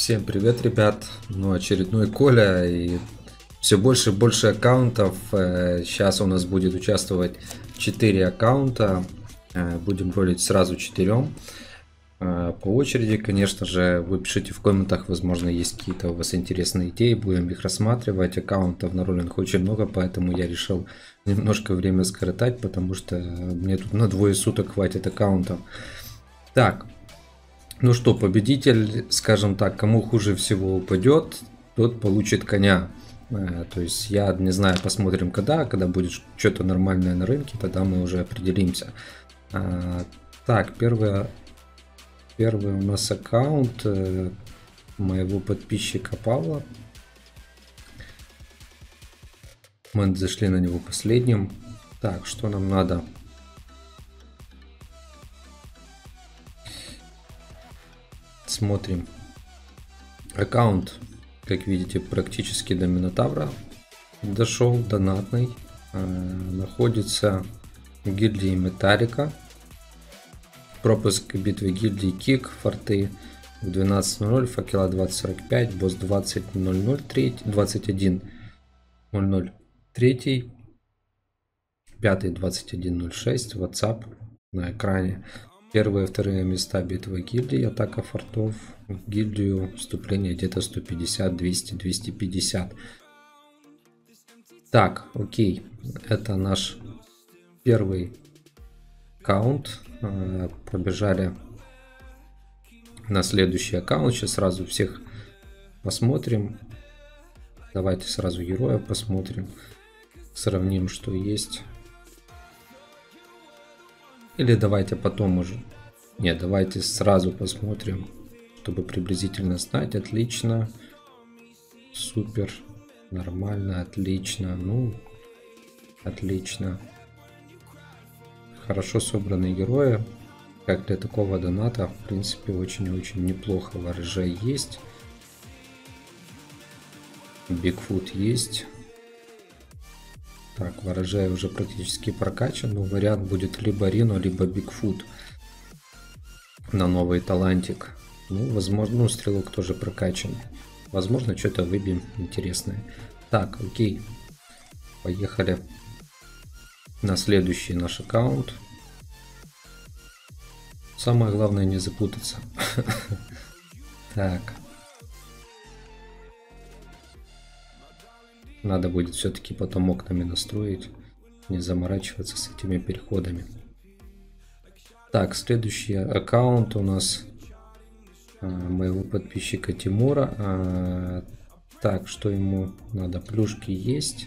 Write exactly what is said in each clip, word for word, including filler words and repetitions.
Всем привет, ребят! Ну, очередной Коля, и все больше и больше аккаунтов. Сейчас у нас будет участвовать четыре аккаунта. Будем ролить сразу четырем. По очереди, конечно же, вы пишите в комментах, возможно, есть какие-то у вас интересные идеи, будем их рассматривать. Аккаунтов на роллинг очень много, поэтому я решил немножко время скоротать, потому что мне тут на двое суток хватит аккаунтов. Так. Ну что, победитель, скажем так, кому хуже всего упадет, тот получит коня. То есть я не знаю, посмотрим когда, когда будет что-то нормальное на рынке, тогда мы уже определимся. Так, первое, первый у нас аккаунт моего подписчика Павла. Мы зашли на него последним. Так, что нам надо? Смотрим. Аккаунт, как видите, практически до Минотавра дошел, донатный. Находится в гильдии Металлика. Пропуск битвы гильдии Кик, форты в двенадцать ноль ноль, факела двадцать сорок пять, босс двадцать ноль ноль, двадцать один ноль ноль, третий, пятый двадцать один ноль шесть, WhatsApp на экране. Первые и вторые места битвы гильдии, атака фортов, в гильдию вступление где-то сто пятьдесят, двести, двести пятьдесят. Так, окей, это наш первый аккаунт. Побежали на следующий аккаунт. Сейчас сразу всех посмотрим. Давайте сразу героев посмотрим. Сравним, что есть. Или давайте потом уже. Нет, давайте сразу посмотрим, чтобы приблизительно знать. Отлично. Супер. Нормально. Отлично. Ну, отлично. Хорошо собранные герои. Как для такого доната, в принципе, очень-очень неплохо. Ворожей есть. Бигфут есть. Так, ворожай уже практически прокачан, но вариант будет либо Рино, либо Бигфут на новый талантик. Ну, возможно, ну, стрелок тоже прокачан. Возможно, что-то выбьем интересное. Так, окей. Поехали на следующий наш аккаунт. Самое главное не запутаться. Так. Надо будет все-таки потом окнами настроить, не заморачиваться с этими переходами. Так, следующий аккаунт у нас а, моего подписчика Тимура. А, так, что ему надо? Плюшки есть.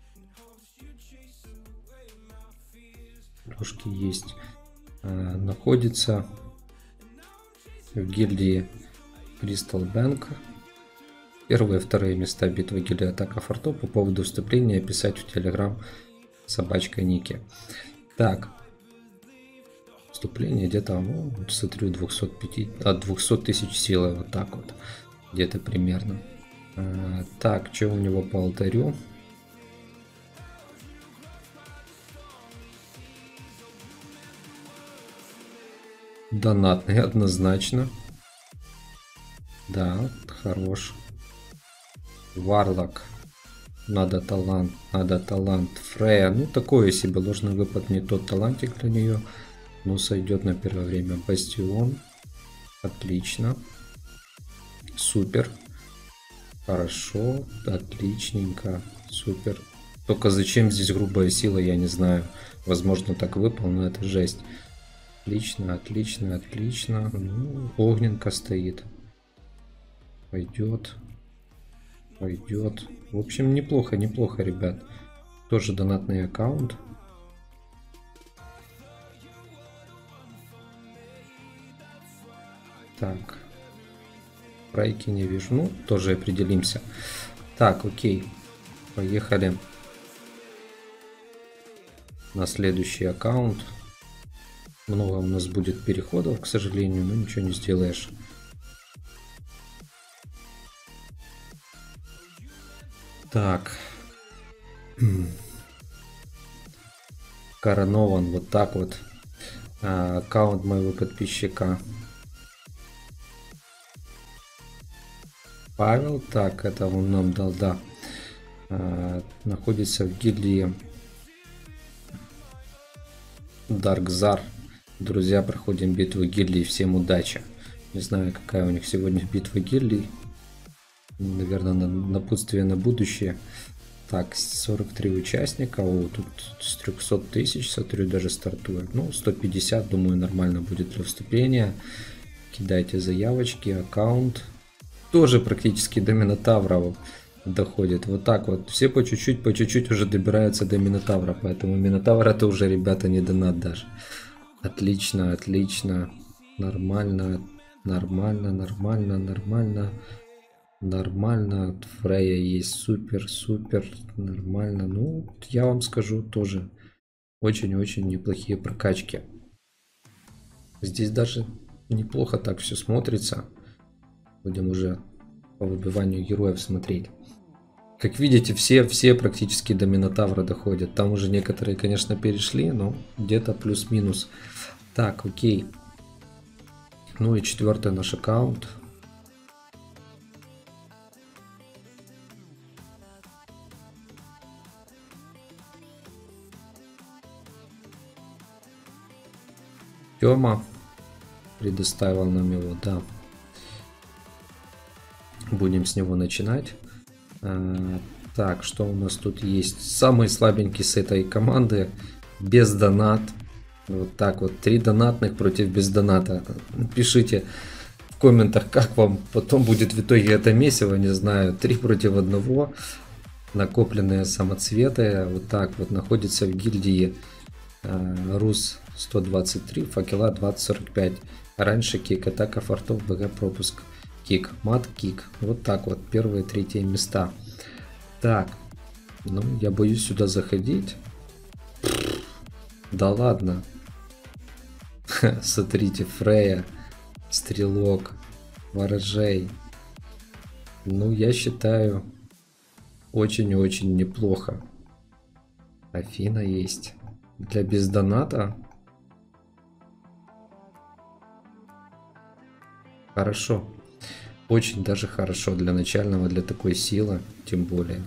Плюшки есть. А, находится в гильдии Crystal Bank. Первые и вторые места битвы гильдии атака фортов. По поводу вступления писать в Telegram собачка Ники. Так. Вступление где-то, ну, смотрю, двухсот пяти, от двухсот тысяч силы. Вот так вот. Где-то примерно. А, так, что у него по алтарю? Донатный однозначно. Да, хорош. Варлок. Надо талант. Надо талант. Фрея. Ну, такое себе. Ложный выпад. Не тот талантик для нее. Но сойдет на первое время. Бастион. Отлично. Супер. Хорошо. Отличненько. Супер. Только зачем здесь грубая сила, я не знаю. Возможно, так выпал, но это жесть. Отлично, отлично, отлично. Ну, огненка стоит. Пойдет. Пойдет. В общем, неплохо, неплохо, ребят. Тоже донатный аккаунт. Так. Прайки не вижу. Ну, тоже определимся. Так, окей. Поехали на следующий аккаунт. Много у нас будет переходов, к сожалению, но ничего не сделаешь. Так. Коронован вот так вот. А, аккаунт моего подписчика Павел, так, это он нам дал, да. А, находится в гильдии Даркзар. Друзья, проходим битву гильдий. Всем удачи. Не знаю, какая у них сегодня битва гильдий. Наверное, напутствие на будущее. Так, сорок три участника. О, тут с трёхсот тысяч, смотрю, даже стартует. Ну, сто пятьдесят, думаю, нормально будет для вступления. Кидайте заявочки, аккаунт. Тоже практически до Минотавра доходит. Вот так вот. Все по чуть-чуть, по чуть-чуть уже добираются до Минотавра. Поэтому Минотавр это уже, ребята, не донат даже. Отлично, отлично. Нормально, нормально, нормально, нормально. Нормально. Фрея есть. Супер, супер. Нормально. Ну, я вам скажу тоже. Очень-очень неплохие прокачки. Здесь даже неплохо так все смотрится. Будем уже по выбиванию героев смотреть. Как видите, все, все практически до Минотавра доходят. Там уже некоторые, конечно, перешли, но где-то плюс-минус. Так, окей. Ну и четвертый наш аккаунт. Тёма предоставил нам его, да. Будем с него начинать. А, так, что у нас тут есть? Самый слабенький с этой команды. Без донат. Вот так вот. Три донатных против без доната. Пишите в комментах, как вам потом будет в итоге это месиво. Не знаю. Три против одного. Накопленные самоцветы. Вот так вот находится в гильдии а, Рус сто двадцать три. Факела двадцать сорок пять. Раньше кик. Атака фортов. БГ пропуск. Кик, мат, кик. Вот так вот. Первые, третьи места. Так. Ну, я боюсь сюда заходить. Да ладно. Смотрите, Фрея, Стрелок, Ворожей. Ну, я считаю, очень-очень неплохо. Афина есть. Для бездоната. Хорошо. Очень даже хорошо для начального, для такой силы, тем более.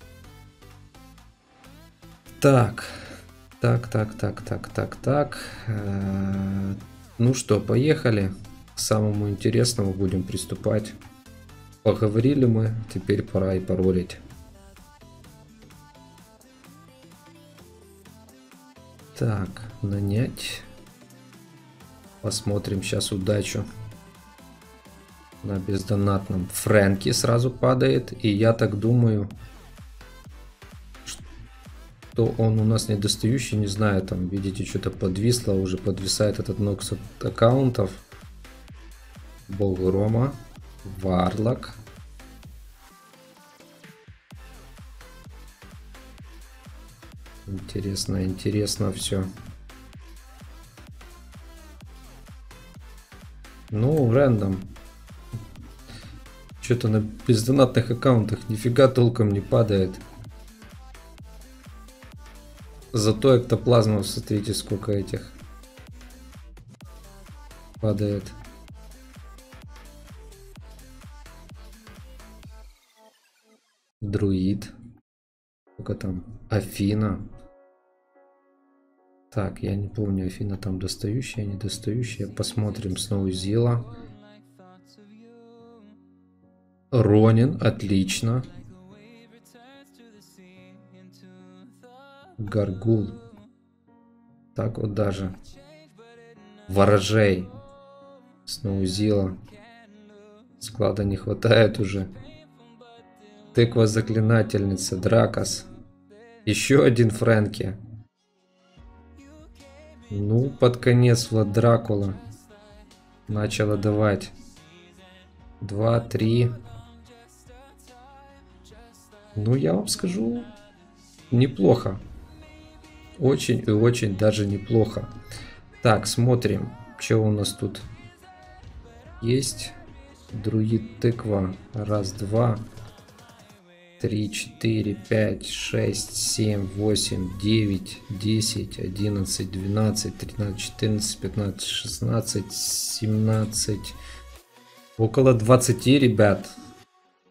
Так, так, так, так, так, так, так. Ну что, поехали. К самому интересному будем приступать. Поговорили мы, теперь пора и паролить. Так, нанять. Посмотрим сейчас удачу. На бездонатном Фрэнки сразу падает. И я так думаю, что он у нас недостающий. Не знаю, там, видите, что-то подвисло. Уже подвисает этот нокс от аккаунтов. Бог Грома. Варлок. Интересно, интересно все. Ну, рэндом. Что-то на бездонатных аккаунтах нифига толком не падает. Зато эктоплазмов, смотрите, сколько этих падает. Друид. Сколько там? Афина. Так, я не помню, Афина там достающая, недостающая. Посмотрим снова Зила. Ронин, отлично. Гаргул. Так вот даже. Ворожей. Сноузила. Склада не хватает уже. Тыква заклинательница. Дракос. Еще один Фрэнки. Ну, под конец Влад Дракула начала давать. Два, три. Ну, я вам скажу, неплохо. Очень и очень даже неплохо. Так, смотрим, что у нас тут есть. Друид тыква. Раз, два. Три, четыре, пять, шесть, семь, восемь, девять, десять, одиннадцать, двенадцать, тринадцать, четырнадцать, пятнадцать, шестнадцать, семнадцать. Около двадцати, ребят.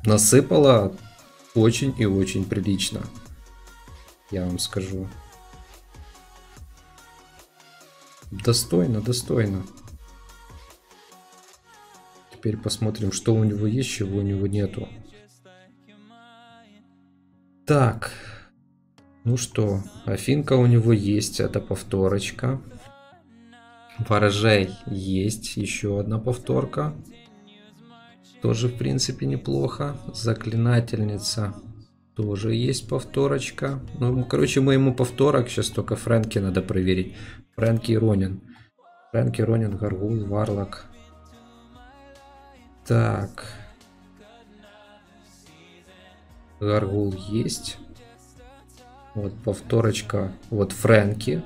насыпала очень и очень прилично. Я вам скажу. Достойно, достойно. Теперь посмотрим, что у него есть, чего у него нету. Так. Ну что, Афинка у него есть, это повторочка. Ворожей есть, еще одна повторка. Тоже, в принципе, неплохо. Заклинательница тоже есть повторочка. Ну, короче, моему повторок сейчас только Фрэнки надо проверить. Фрэнки и Ронин. Фрэнки, Ронин, Гаргул, Варлок. Так. Гаргул есть. Вот повторочка. Вот Фрэнки.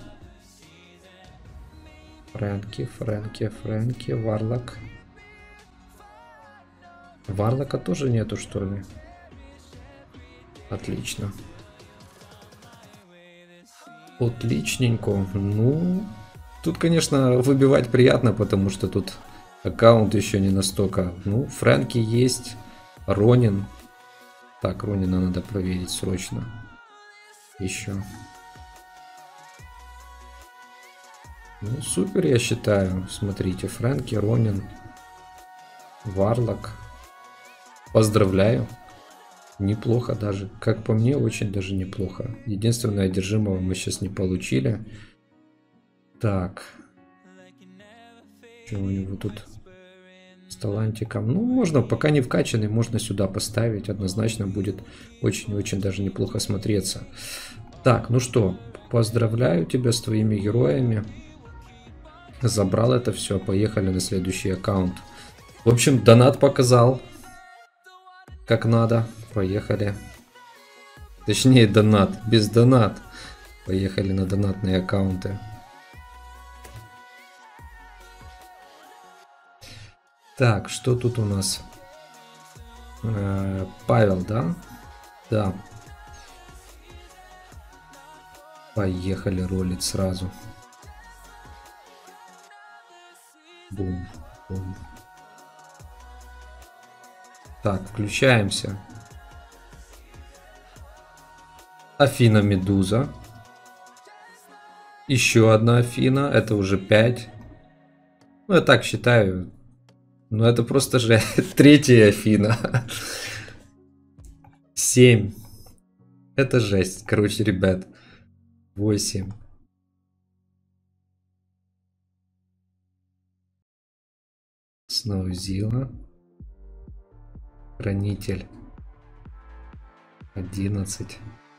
Фрэнки, Фрэнки, Фрэнки, Варлок. Варлока тоже нету, что ли? Отлично. Отличненько. Ну, тут, конечно, выбивать приятно, потому что тут аккаунт еще не настолько. Ну, Фрэнки есть. Ронин. Так, Ронина надо проверить срочно. Еще. Ну, супер, я считаю. Смотрите, Фрэнки, Ронин, Варлок. Поздравляю. Неплохо даже. Как по мне, очень даже неплохо. Единственное, одержимого мы сейчас не получили. Так. Что у него тут с талантиком? Ну, можно, пока не вкачанный, можно сюда поставить. Однозначно будет очень-очень даже неплохо смотреться. Так, ну что, поздравляю тебя с твоими героями. Забрал это все, поехали на следующий аккаунт. В общем, донат показал, как надо. Поехали. Точнее, донат, без донат. Поехали на донатные аккаунты. Так, что тут у нас? Э, Павел, да? Да. Поехали ролить сразу. Бум, бум. Так, включаемся. Афина Медуза. Еще одна Афина. Это уже пять. Ну, я так считаю. Но это просто же третья Афина. семь. Это жесть. Короче, ребят. восемь. Сноузила. Хранитель. одиннадцать.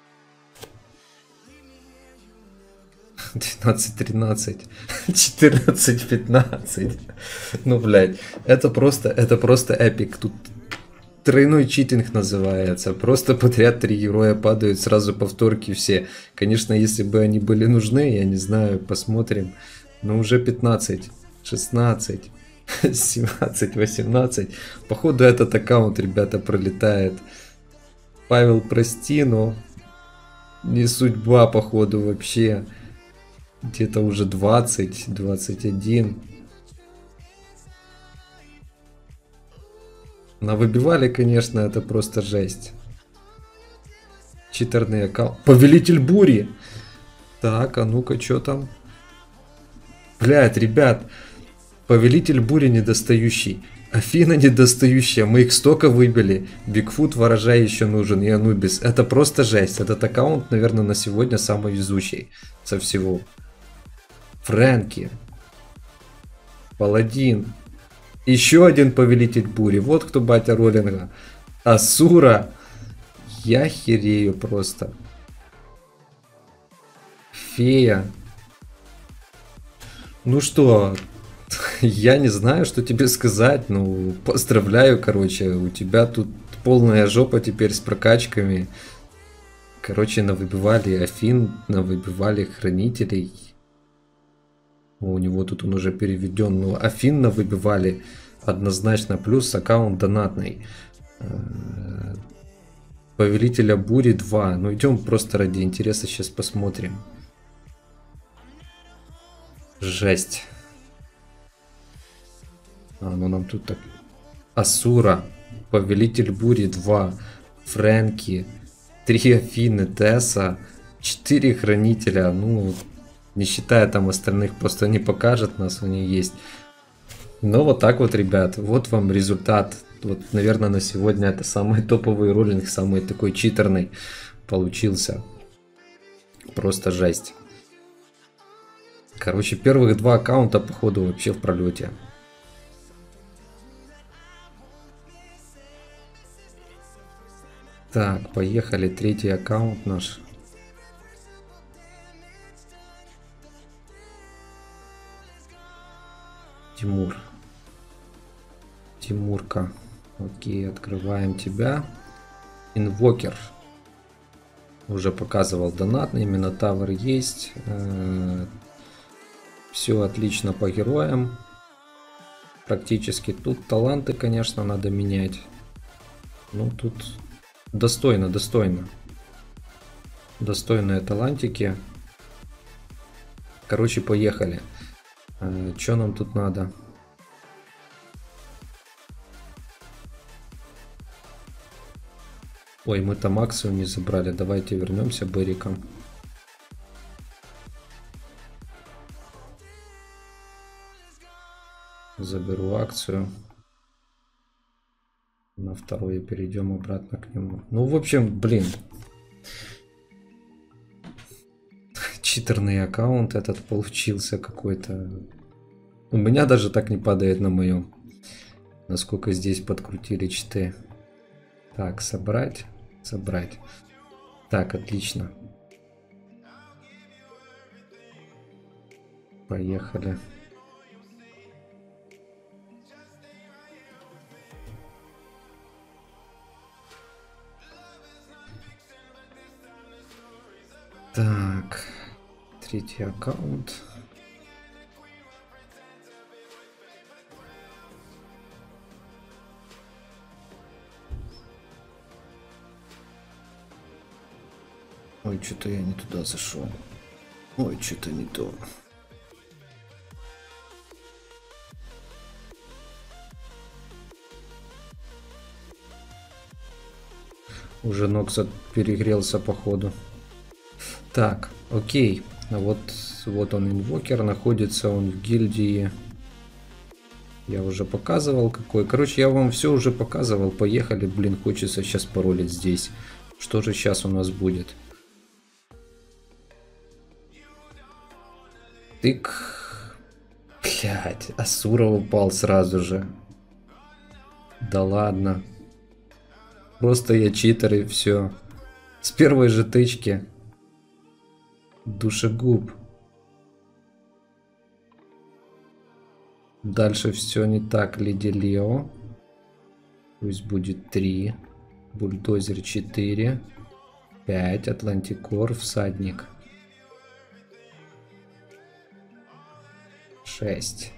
двенадцать, тринадцать. четырнадцать, пятнадцать. Ну, блядь. Это просто, это просто эпик. Тут тройной читинг называется. Просто подряд три героя падают, сразу повторки все. Конечно, если бы они были нужны, я не знаю, посмотрим. Но уже пятнадцать, шестнадцать. семнадцать, восемнадцать. Походу этот аккаунт, ребята, пролетает. Павел, прости, но не судьба, походу, вообще. Где-то уже двадцать, двадцать один. Навыбивали, конечно, это просто жесть. Читерный аккаунт. Повелитель бури. Так, а ну-ка, что там? Блядь, ребят. Повелитель бури недостающий. Афина недостающая. Мы их столько выбили. Бигфут, Ворожай еще нужен. И Анубис. Это просто жесть. Этот аккаунт, наверное, на сегодня самый везучий со всего. Фрэнки. Паладин. Еще один повелитель бури. Вот кто батя Роллинга. Асура. Я херею просто. Фея. Ну что... Я не знаю, что тебе сказать. Ну, поздравляю, короче. У тебя тут полная жопа теперь с прокачками. Короче, навыбивали Афин, навыбивали Хранителей. У него тут он уже переведен. Ну, Афин навыбивали однозначно. Плюс аккаунт донатный. Повелителя бури два. Ну, идем просто ради интереса. Сейчас посмотрим. Жесть. А, ну нам тут так... Асура. Повелитель Бури два, Фрэнки, три Афины, Тесса, четыре Хранителя. Ну, не считая там остальных, просто не покажет нас, они есть. Но вот так вот, ребят, вот вам результат. Вот, наверное, на сегодня это самый топовый роллинг, самый такой читерный получился. Просто жесть. Короче, первых два аккаунта, походу, вообще в пролете. Так, поехали. Третий аккаунт наш. Тимур. Тимурка. Окей, открываем тебя. Инвокер. Уже показывал донатный, Минотавр есть. Все отлично по героям. Практически тут таланты, конечно, надо менять. Ну, тут достойно, достойно. Достойные талантики. Короче, поехали. Что нам тут надо? Ой, мы там акцию не забрали. Давайте вернемся Бериком. Заберу акцию. На второе перейдем обратно к нему. Ну, в общем, блин. Читерный аккаунт этот получился какой-то. У меня даже так не падает на моем. Насколько здесь подкрутили читы. Так, собрать. Собрать. Так, отлично. Поехали. Так, третий аккаунт. Ой, что-то я не туда зашел. Ой, что-то не то. Уже Нокса перегрелся походу. Так, окей. Вот, вот он, инвокер. Находится он в гильдии. Я уже показывал какой. Короче, я вам все уже показывал. Поехали. Блин, хочется сейчас паролить здесь. Что же сейчас у нас будет? Тык. Блять, Асура упал сразу же. Да ладно. Просто я читер и все. С первой же тычки. Душегуб. Дальше все не так. Леди Лео. Пусть будет три. Бульдозер четыре. пять. Атлантикор. Всадник. шесть.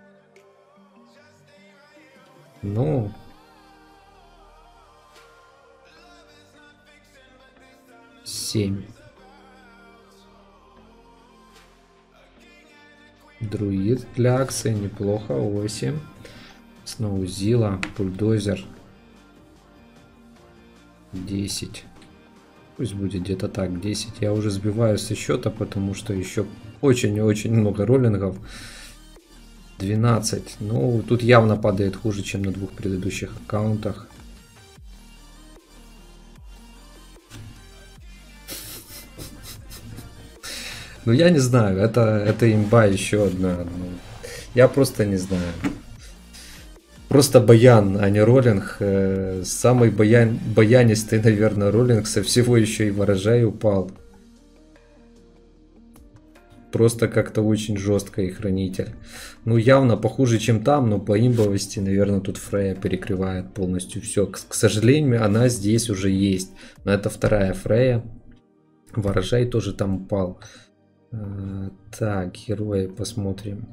Ну. семь. Друид для акции неплохо. восемь. Сноузила. Бульдозер. десять. Пусть будет где-то так. десять. Я уже сбиваю со счета, потому что еще очень и очень много роллингов. двенадцать. Ну, тут явно падает хуже, чем на двух предыдущих аккаунтах. Ну, я не знаю, это, это имба еще одна. Ну, я просто не знаю. Просто баян, а не роллинг. Э, самый баян, баянистый, наверное, роллинг со всего еще и ворожай упал. Просто как-то очень жестко и хранитель. Ну, явно похуже, чем там, но по имбовости, наверное, тут Фрея перекрывает полностью все. К, к сожалению, она здесь уже есть. Но это вторая Фрея. Ворожай тоже там упал. Так, герои посмотрим.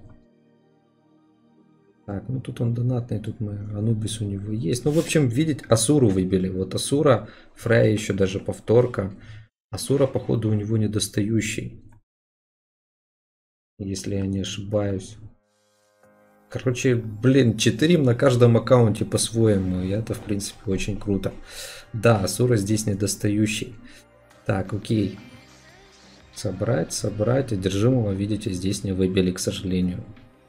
Так, ну тут он донатный, тут мы, Анубис у него есть. Ну, в общем, видеть, Асуру выбили. Вот Асура, Фрея еще даже повторка. Асура, походу, у него недостающий. Если я не ошибаюсь. Короче, блин, читерим на каждом аккаунте по-своему. И это, в принципе, очень круто. Да, Асура здесь недостающий. Так, окей. Собрать, собрать. Одержимого, видите, здесь не выбили, к сожалению.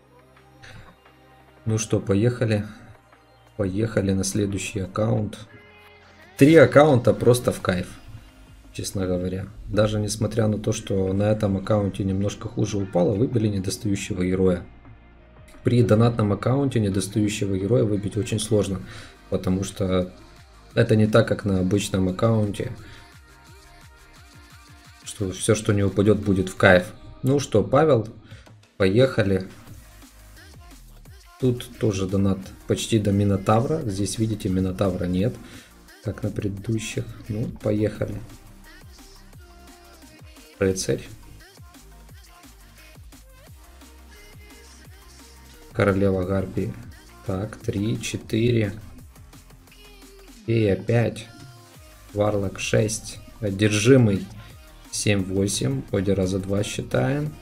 Ну что, поехали. Поехали на следующий аккаунт. Три аккаунта просто в кайф, честно говоря. Даже несмотря на то, что на этом аккаунте немножко хуже упало, выбили недостающего героя. При донатном аккаунте недостающего героя выбить очень сложно, потому что это не так, как на обычном аккаунте, что все, что не упадет, будет в кайф. Ну что, Павел, поехали. Тут тоже донат почти до Минотавра. Здесь, видите, Минотавра нет, как на предыдущих. Ну, поехали. Рыцарь. Королева Гарпии. Так, три, четыре. Фея пять. Варлок шесть. Одержимый семь, восемь. Ходе раза два считаем.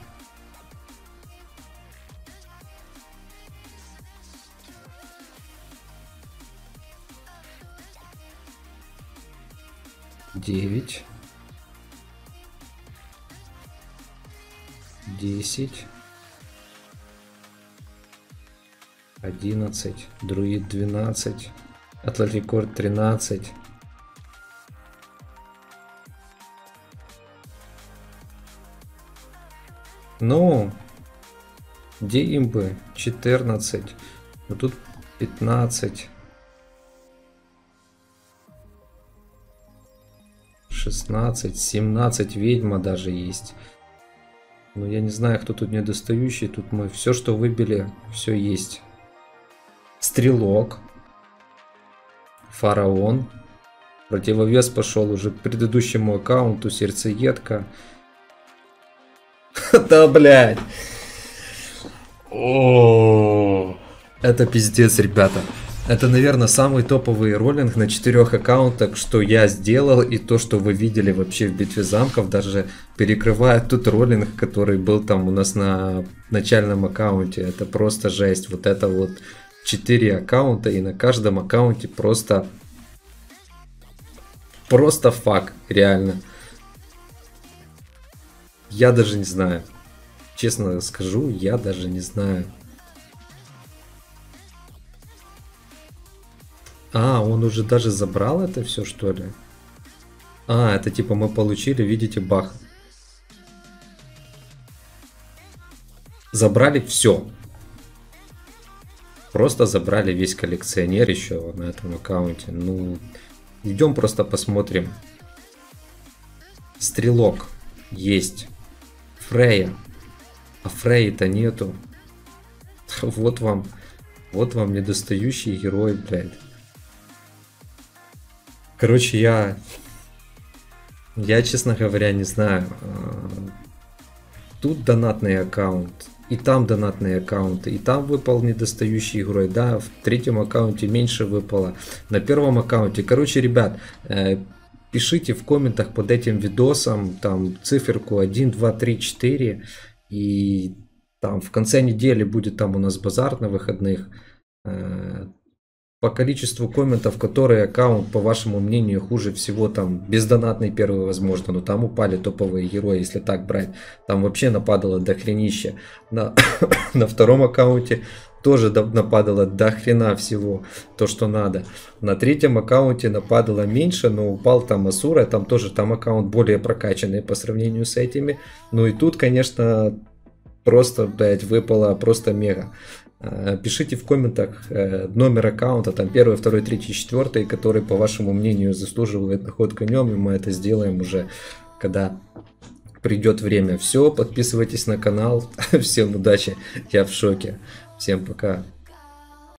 девять. десять. одиннадцать. Друид двенадцать. Атлантикорд тринадцать. Ну, где имбы? четырнадцать. Вот тут пятнадцать. шестнадцать. семнадцать. Ведьма даже есть. Но я не знаю, кто тут недостающий. Тут мы все, что выбили, все есть. Стрелок. Фараон. Противовес пошел уже к предыдущему аккаунту. Сердцеедка. Да, блядь. Это пиздец, ребята. Это, наверное, самый топовый роллинг на четырех аккаунтах, что я сделал, и то, что вы видели вообще в битве замков, даже перекрывает тот роллинг, который был там у нас на начальном аккаунте. Это просто жесть. Вот это вот четыре аккаунта, и на каждом аккаунте просто просто фак, реально. Я даже не знаю. Честно скажу, я даже не знаю. А, он уже даже забрал это все, что ли? А, это типа мы получили, видите, бах. Забрали все. Просто забрали весь коллекционер еще на этом аккаунте. Ну, идем просто посмотрим. Стрелок есть. Фрея. А Фреи-то нету. Вот вам. Вот вам недостающий герой, блядь. Короче, я... Я, честно говоря, не знаю. Тут донатный аккаунт. И там донатные аккаунты. И там выпал недостающий герой. Да, в третьем аккаунте меньше выпало. На первом аккаунте. Короче, ребят, пишите в комментах под этим видосом там циферку один, два, три, четыре. И там в конце недели будет там у нас базар на выходных. По количеству комментов, которые аккаунт, по вашему мнению, хуже всего, там бездонатный первый, возможно, но там упали топовые герои, если так брать. Там вообще нападало до хренища. На, на втором аккаунте тоже нападало до хрена всего, то, что надо. На третьем аккаунте нападало меньше, но упал там Асура, там тоже там аккаунт более прокачанный по сравнению с этими. Ну и тут, конечно, просто, блядь, выпало просто мега. Пишите в комментах номер аккаунта, там первый, второй, третий, четвертый, который, по вашему мнению, заслуживает на ход конем, и мы это сделаем уже, когда придет время. Все, подписывайтесь на канал, всем удачи, я в шоке, всем пока.